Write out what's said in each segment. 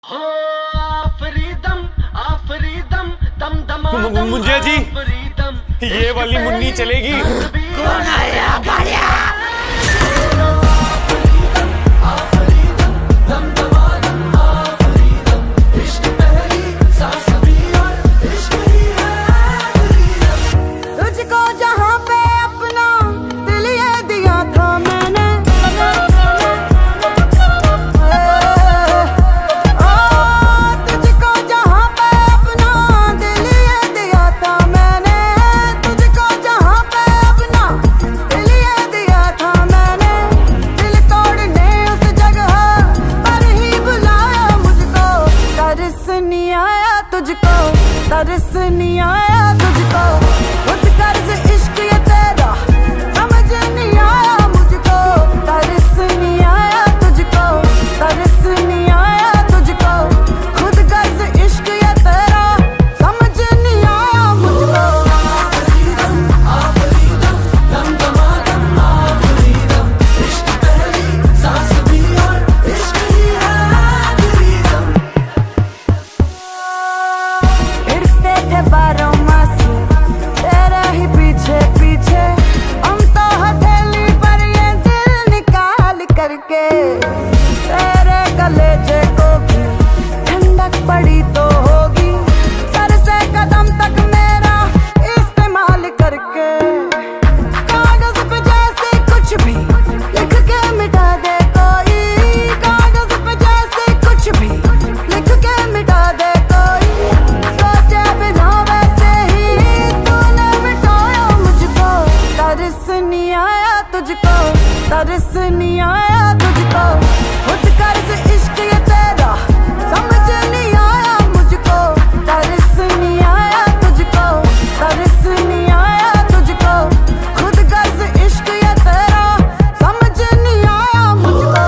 मुंजिया जी, ये वाली मुन्नी चलेगी? कौन आया गाड़िया? तुझको जहाँ पे अपना दिल ये दिया था मैंने, तुझको जहाँ पे अपना दिल ये दिया था मैंने, तुझको जहाँ पे अपना दिल ये दिया था मैंने, दिल तोड़ने उस जगह पर ही बुलाया मुझको, तरस नहीं आया तुझको, तरस नहीं आया तुझको, खुद कर्ज इश्क ये तेरा समझ नहीं आया मुझको, तरस नहीं आया तुझको, तरस नहीं आया तुझको, खुद कर्ज इश्क ये तेरा समझ नहीं आया मुझको। फिरते थे बारों मास तेरे ही पीछे पीछे, हम तो हथेली पर ये दिल निकाल करके, तेरे कलेजे को भी ठंडक पड़ी तो होगी, सर से कदम तक मेरा इस्तेमाल करके, कागज पे जैसे कुछ भी लिख के मिटा दे कोई, कागज पे जैसे कुछ भी लिख के मिटा दे कोई, सोचे बिना वैसे ही तूने मिटाया मुझको, तरस नहीं आया तुझको, तरस नहीं आया तुझको, खुद कर्ज इश्क ये तेरा समझ नहीं आया मुझको, तरस नहीं आया तुझको, तरस नहीं आया तुझको, खुद कर्ज इश्क ये तेरा समझ नहीं आया मुझको।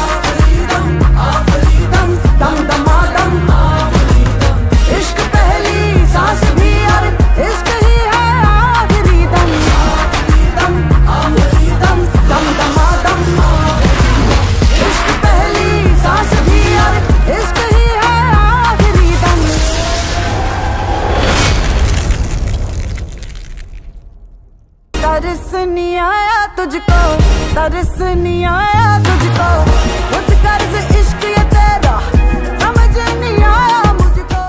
दम दम दमादम, इश्क पहली सांस भी और इश्क ही है आखिरी दम, दम दम दम दमादम, इश्क पहली सांस भी और इश्क ही है आखिरी दम। तरस नहीं आया तुझको, तरस नहीं आया तुझको, खुद कर्ज इश्क ये तेरा समझ नहीं आया मुझको।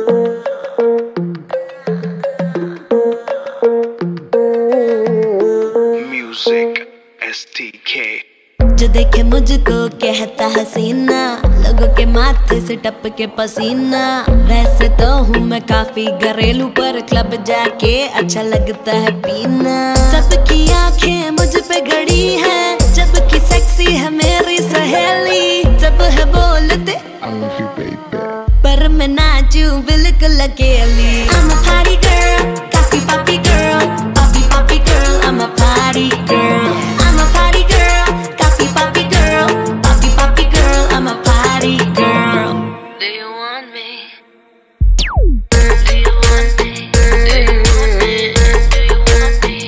Music STK। जो देखे मुझको कहता हसीना, लोगों के माथे से टपके पसीना, वैसे तो हूँ मैं काफी घरेलू, पर क्लब जाके अच्छा लगता है पीना, सबकी आंखें मुझ पे गड़ी है, जबकि सेक्सी है मेरी सहेली, सब है बोलते पर मैं नाचूं बिल्कुल अकेली। I'm a party girl, काफी पापी girl, पापी पापी girl, I'm a party girl, I'm a party girl, काफी पापी girl, पापी पापी girl, I'm a party girl। Do you want me? Do you want me? Do you want me? Do you want me?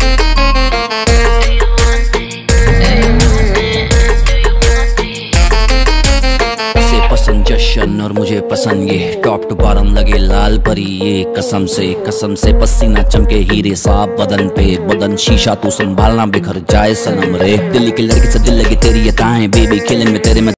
Do you want me? Do you want me? Do you want me? से पसंद जशन और मुझे पसंद ये, top to bottom लगे लाल परी ये, कसम से पसीना चमके हीरे साफ बदन पे, बदन शीशा तू संभालना बिखर जाए सनम रे, दिल्ली की लड़की से दिल लगी तेरी अताएं, बेबी खेलन में तेरे में